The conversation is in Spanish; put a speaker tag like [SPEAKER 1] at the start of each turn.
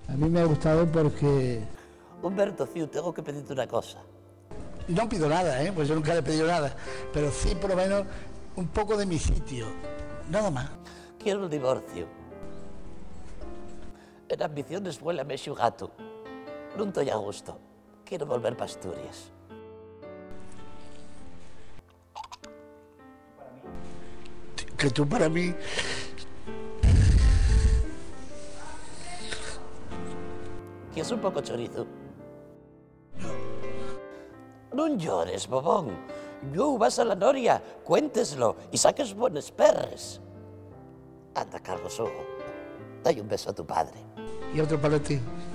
[SPEAKER 1] A mí me ha gustado porque...
[SPEAKER 2] Humberto Ciu, tengo que pedirte una cosa.
[SPEAKER 1] No pido nada, pues yo nunca le he pedido nada, pero sí por lo menos un poco de mi sitio, nada más.
[SPEAKER 2] Quiero el divorcio. En ambiciones vuélame xo gato. Non estoy a gusto. Quiero volver para Asturias.
[SPEAKER 1] Que tú para mí...
[SPEAKER 2] ¿Quieres un poco chorizo? Non llores, bobón. Yo vas a la noria, cuénteslo y saques buenos perres. Anda, Carlos Hugo, dale un beso a tu padre.
[SPEAKER 1] Y otro para ti.